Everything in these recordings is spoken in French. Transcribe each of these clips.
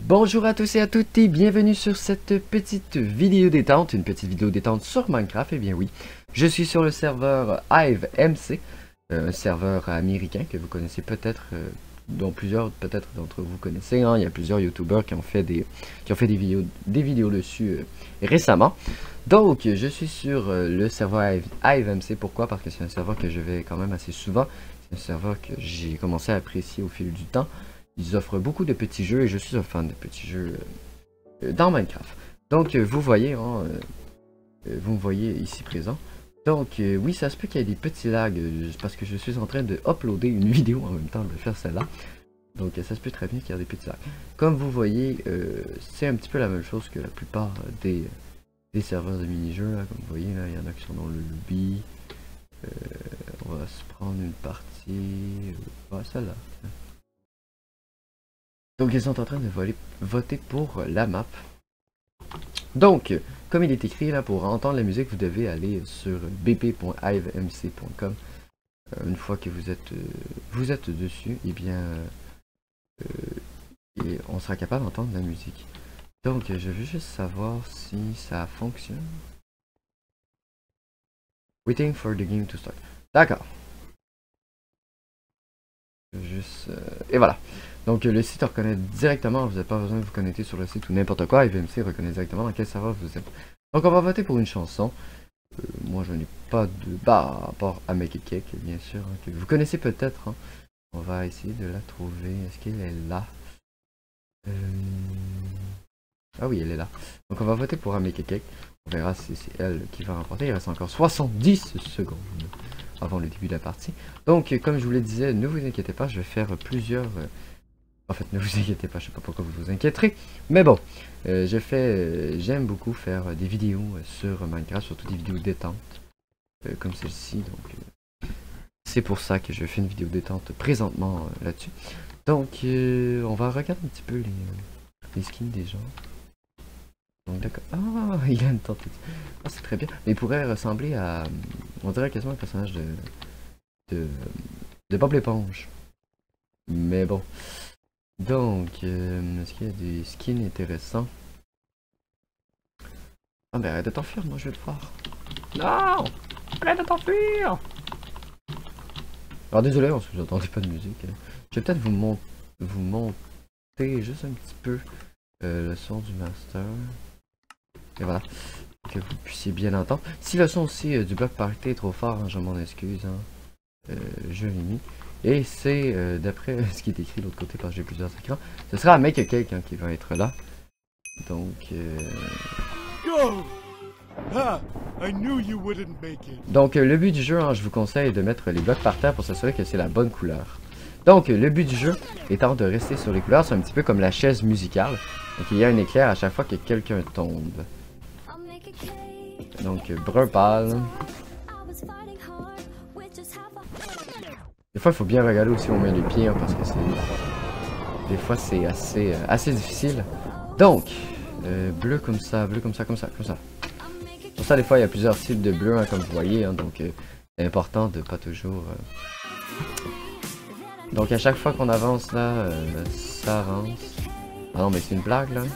Bonjour à tous et à toutes et bienvenue sur cette petite vidéo détente, une petite vidéo détente sur Minecraft. Et bien oui, je suis sur le serveur HiveMC, un serveur américain que vous connaissez peut-être, dont plusieurs peut-être d'entre vous connaissez. Hein. Il y a plusieurs youtubeurs qui ont fait des vidéos dessus récemment. Donc je suis sur le serveur HiveMC. Pourquoi? Parce que c'est un serveur que je vais quand même assez souvent. C'est un serveur que j'ai commencé à apprécier au fil du temps. Ils offrent beaucoup de petits jeux et je suis un fan de petits jeux dans Minecraft. Donc vous voyez, hein, vous me voyez ici présent. Donc oui, ça se peut qu'il y ait des petits lags parce que je suis en train de uploader une vidéo en même temps de faire celle-là. Donc ça se peut très bien qu'il y ait des petits lags. Comme vous voyez, c'est un petit peu la même chose que la plupart des serveurs de mini-jeux. Comme vous voyez, là, il y en a qui sont dans le lobby. On va se prendre une partie. Celle-là. Donc ils sont en train de voter pour la map. Donc, comme il est écrit là, pour entendre la musique, vous devez aller sur bp.hivemc.com. Une fois que vous êtes dessus, et bien, et on sera capable d'entendre la musique. Donc, je veux juste savoir si ça fonctionne. Waiting for the game to start. D'accord. Juste, et voilà. Donc le site reconnaît directement, vous n'avez pas besoin de vous connecter sur le site ou n'importe quoi, HiveMC reconnaît directement dans quel serveur vous êtes. Donc on va voter pour une chanson. Moi je n'ai pas de à part à Make It Cake, bien sûr, hein, que vous connaissez peut-être. Hein. On va essayer de la trouver. Est-ce qu'elle est là? Ah oui, elle est là. Donc on va voter pour Make It Cake. On verra si c'est elle qui va remporter. Il reste encore 70 secondes avant le début de la partie. Donc comme je vous le disais, ne vous inquiétez pas, je vais faire plusieurs... En fait, ne vous inquiétez pas, je sais pas pourquoi vous vous inquiéterez. Mais bon, j'aime beaucoup faire des vidéos sur Minecraft, surtout des vidéos détente, comme celle-ci. Donc, c'est pour ça que je fais une vidéo détente présentement là-dessus. Donc, on va regarder un petit peu les skins des gens. Donc, d'accord. Ah, il a une tente. Ah, c'est très bien. Mais il pourrait ressembler à, on dirait quasiment un personnage de Bob l'éponge. Mais bon. Donc, est-ce qu'il y a des skins intéressants? Ah ben arrête de t'enfuir, moi je vais te voir. Non! Arrête de t'enfuir! Alors désolé, parce que j'entendais pas de musique. Je vais peut-être vous monter juste un petit peu le son du master. Et voilà, que vous puissiez bien entendre. Si le son aussi du bloc party est trop fort, hein, je m'en excuse. Hein. Je l'ai mis. Et c'est d'après ce qui est écrit de l'autre côté, parce que j'ai plusieurs écrans, ce sera un Make It Cake hein, qui va être là. Donc, le but du jeu, hein, je vous conseille de mettre les blocs par terre pour s'assurer que c'est la bonne couleur. Donc, le but du jeu étant de rester sur les couleurs, c'est un petit peu comme la chaise musicale. Donc, il y a un éclair à chaque fois que quelqu'un tombe. Donc, brun pâle. Des fois, il faut bien regarder aussi où on met les pieds, hein, parce que c'est... Des fois, c'est assez difficile. Donc, bleu comme ça, comme ça. Pour ça, des fois, il y a plusieurs types de bleu, hein, comme vous voyez. Hein, donc, c'est important de pas toujours... Donc, à chaque fois qu'on avance, là, ça avance. Ah non, mais c'est une blague, là.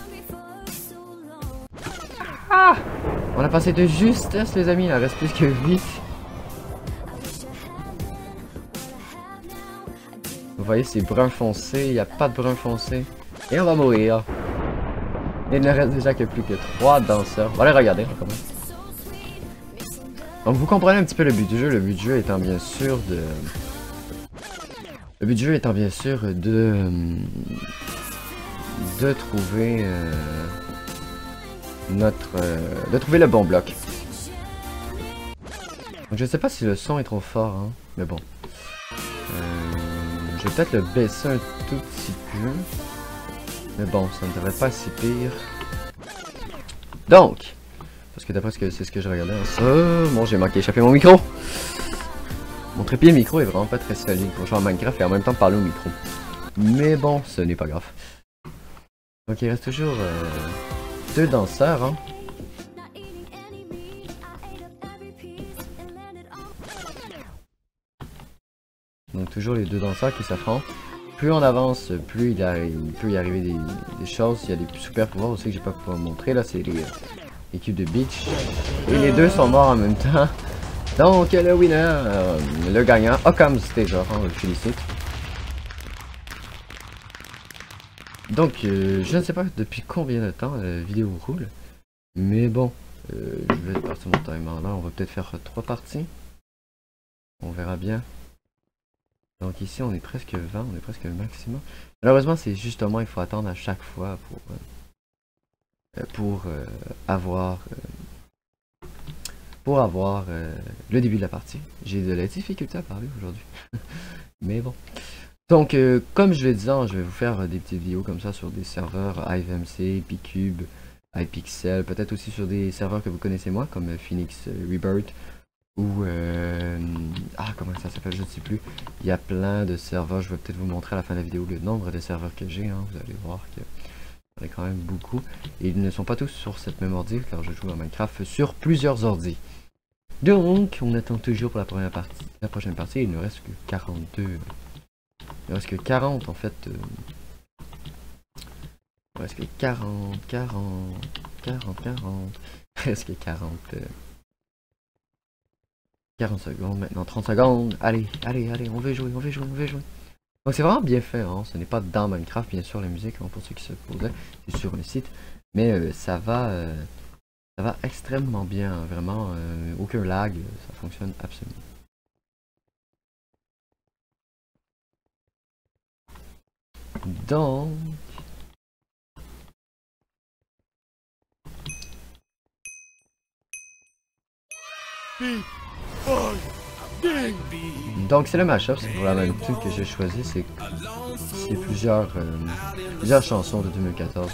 Ah! On a passé de justesse, les amis. Il en reste plus que 8. Vous voyez, c'est brun foncé, il n'y a pas de brun foncé. Et on va mourir. Il ne reste déjà que plus que 3 danseurs. On va les regarder, on commence. Donc vous comprenez un petit peu le but du jeu. Le but du jeu étant bien sûr de... de trouver... de trouver le bon bloc. Donc je sais pas si le son est trop fort, hein, mais bon. Je vais peut-être le baisser un tout petit peu. Mais bon, ça ne devrait pas être si pire. Donc, parce que d'après ce que c'est ce que je regardais. Bon, j'ai manqué d'échapper mon micro. Mon trépied micro est vraiment pas très solide pour jouer en Minecraft et en même temps parler au micro. Mais bon, ce n'est pas grave. Donc il reste toujours 2 danseurs, hein. Donc toujours les 2 danseurs qui s'affrontent. plus on avance, plus il peut y arriver des choses. Il y a des super pouvoirs aussi que j'ai pas pu vous montrer. Là, c'est les cubes de beach. Et les deux sont morts en même temps. Donc, le winner, le gagnant, Occam Stager, on le félicite. Donc, je ne sais pas depuis combien de temps la vidéo roule. Mais bon, je vais partir mon timer là. On va peut-être faire 3 parties. On verra bien. Donc ici on est presque 20, on est presque le maximum. Malheureusement c'est justement il faut attendre à chaque fois pour avoir le début de la partie. J'ai de la difficulté à parler aujourd'hui. Mais bon. Donc comme je l'ai dit, je vais vous faire des petites vidéos comme ça sur des serveurs HiveMC, Pcube, iPixel, peut-être aussi sur des serveurs que vous connaissez moins comme Phoenix Rebirth. Ou comment ça s'appelle, je ne sais plus. Il y a plein de serveurs, je vais peut-être vous montrer à la fin de la vidéo le nombre de serveurs que j'ai, vous allez voir que j'en ai quand même beaucoup. Et ils ne sont pas tous sur cette même ordi car je joue à Minecraft sur plusieurs ordis. Donc on attend toujours pour la première partie. La prochaine partie, il ne reste que 42. Il ne reste que 40 en fait. Il ne reste que 40. Il reste que 40 secondes, maintenant 30 secondes, allez, on veut jouer. Donc c'est vraiment bien fait, ce n'est pas dans Minecraft, bien sûr, la musique, pour ceux qui se posaient, c'est sur un site, mais ça va extrêmement bien, vraiment, aucun lag, ça fonctionne absolument. Donc... Donc c'est le mashup, c'est pour la même tune que j'ai choisi, c'est plusieurs chansons de 2014.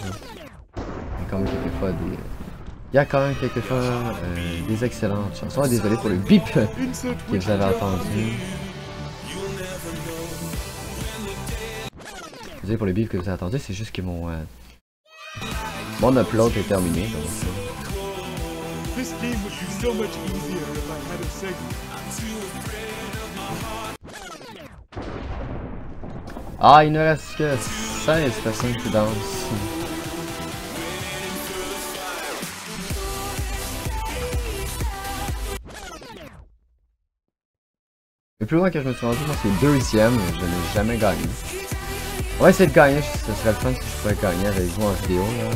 Il y a quand même quelquefois des excellentes chansons. Désolé pour le bip que vous avez entendu. Désolé pour le bip que vous avez entendu, c'est juste que mon upload est terminé. Donc, This game would be so much easier if I had a segment. Ah, il ne reste que 16 personnes qui dansent. Le plus loin que je me suis rendu, c'est deuxième, mais je n'ai jamais gagné. On va essayer de gagner, ce serait le fun si je pouvais gagner avec vous en vidéo là.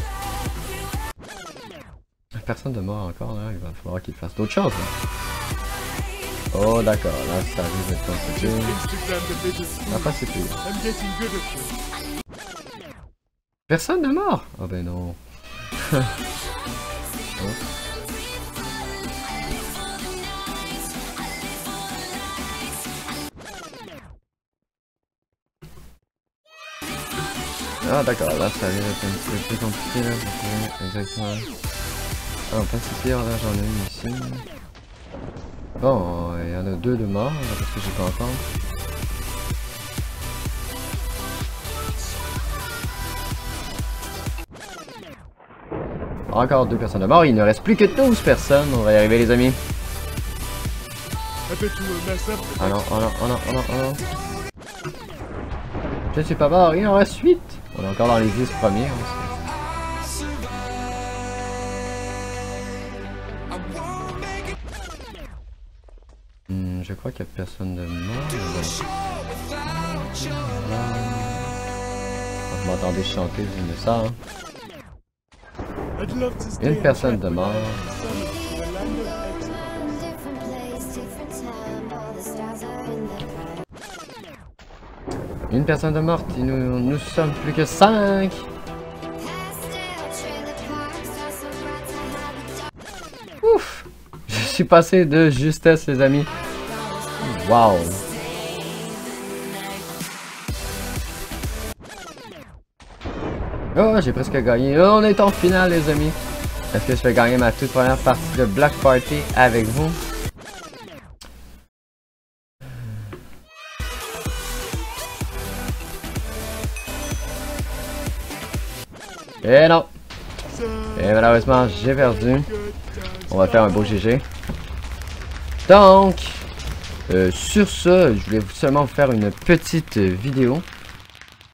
Personne de mort encore là, il va falloir qu'il fasse d'autres choses. Là. Oh d'accord, là ça arrive d'être compliqué. Après c'est plus. Personne de mort. Oh ben non. Oh. Ah d'accord, là ça arrive d'être un petit peu plus compliqué là. Exactement. Ah, pas si pire, là j'en ai une ici. Bon, il y en a 2 de morts, parce que j'ai pas entendu. Encore 2 personnes de mort, il ne reste plus que 12 personnes, on va y arriver les amis. Ah non. Je suis pas mort, il en reste 8. On est encore dans les 10 premiers. Je crois qu'il n'y a personne de mort. Vous m'entendez chanter, vous aimez ça, hein? Une personne de mort. Une personne de morte et nous sommes plus que 5. Ouf! Je suis passé de justesse les amis. Wow! Oh, j'ai presque gagné. Oh, on est en finale les amis. Est-ce que je vais gagner ma toute première partie de Block Party avec vous? Et non! Et malheureusement, j'ai perdu. On va faire un beau GG. Donc, sur ce, je voulais seulement vous faire une petite vidéo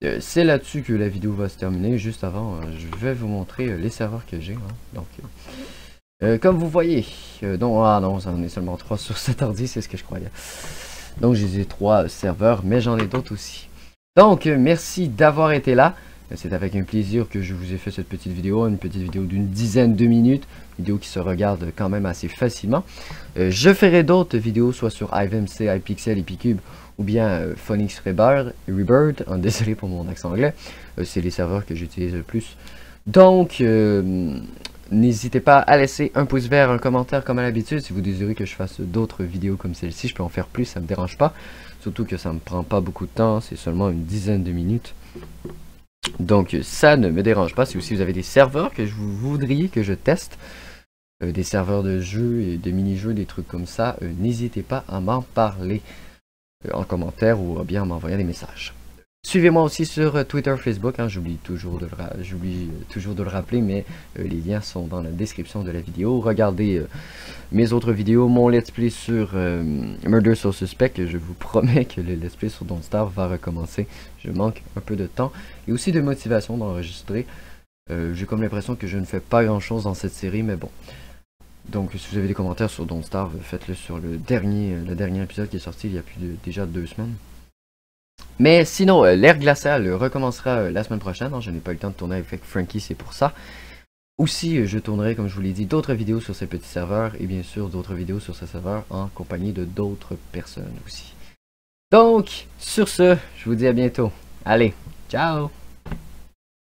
c'est là-dessus que la vidéo va se terminer. Juste avant, je vais vous montrer les serveurs que j'ai. Hein. Donc, comme vous voyez, non, j'en ai seulement 3 sur cet ordi, c'est ce que je croyais. Donc j'ai 3 serveurs, mais j'en ai d'autres aussi. Donc, merci d'avoir été là. C'est avec un plaisir que je vous ai fait cette petite vidéo, une petite vidéo d'une dizaine de minutes, vidéo qui se regarde quand même assez facilement. Je ferai d'autres vidéos, soit sur HiveMC, iPixel, Epicube, ou bien Phonix Rebird, désolé pour mon accent anglais, c'est les serveurs que j'utilise le plus. Donc, n'hésitez pas à laisser un pouce vert, un commentaire comme à l'habitude. Si vous désirez que je fasse d'autres vidéos comme celle-ci, je peux en faire plus, ça me dérange pas. Surtout que ça me prend pas beaucoup de temps, c'est seulement une dizaine de minutes. Donc ça ne me dérange pas. Si aussi vous avez des serveurs que vous voudriez que je teste, des serveurs de jeux et de mini-jeux, des trucs comme ça, n'hésitez pas à m'en parler en commentaire ou bien à m'envoyer des messages. Suivez-moi aussi sur Twitter, Facebook, hein, j'oublie toujours de le rappeler, mais les liens sont dans la description de la vidéo. Regardez mes autres vidéos, mon let's play sur Murder So Suspect, je vous promets que le let's play sur Don't Starve va recommencer. Je manque un peu de temps et aussi de motivation d'enregistrer. J'ai comme l'impression que je ne fais pas grand chose dans cette série, mais bon. Donc si vous avez des commentaires sur Don't Starve, faites-le sur le dernier épisode qui est sorti il y a déjà 2 semaines. Mais sinon, l'ère glaciale recommencera la semaine prochaine. Hein, je n'ai pas eu le temps de tourner avec Frankie, c'est pour ça. Aussi, je tournerai, comme je vous l'ai dit, d'autres vidéos sur ces petits serveurs. Et bien sûr, d'autres vidéos sur ces serveurs en compagnie de d'autres personnes aussi. Donc, sur ce, je vous dis à bientôt. Allez, ciao!